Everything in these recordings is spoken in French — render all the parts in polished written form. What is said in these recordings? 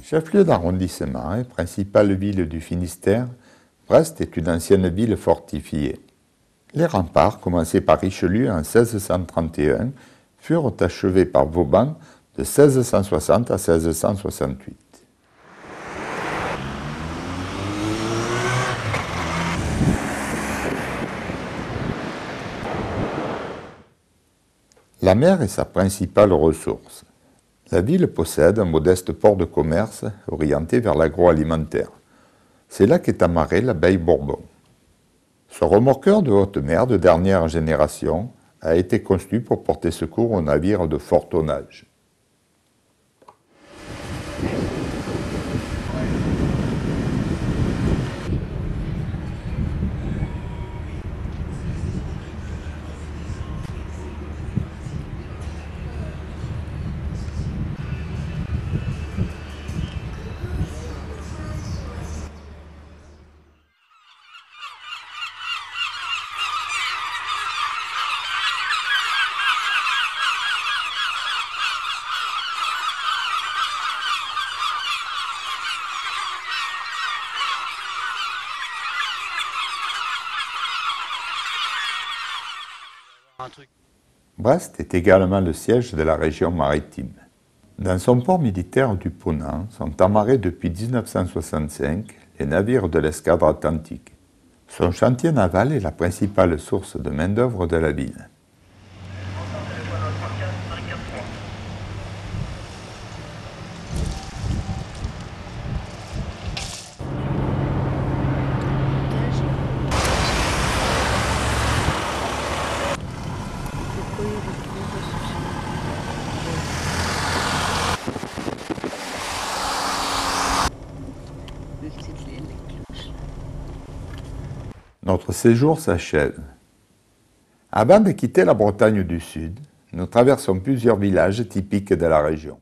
Chef-lieu d'arrondissement et principale ville du Finistère, Brest est une ancienne ville fortifiée. Les remparts, commencés par Richelieu en 1631, furent achevés par Vauban de 1660 à 1668. La mer est sa principale ressource. La ville possède un modeste port de commerce orienté vers l'agroalimentaire. C'est là qu'est amarrée l'Abeille Bourbon. Ce remorqueur de haute mer de dernière génération a été conçu pour porter secours aux navires de fort tonnage. Brest est également le siège de la région maritime. Dans son port militaire du Ponant sont amarrés depuis 1965 les navires de l'escadre atlantique. Son chantier naval est la principale source de main-d'œuvre de la ville. Notre séjour s'achève. Avant de quitter la Bretagne du Sud, nous traversons plusieurs villages typiques de la région.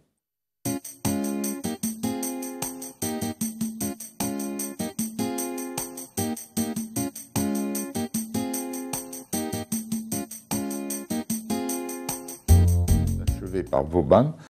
Achevé par Vauban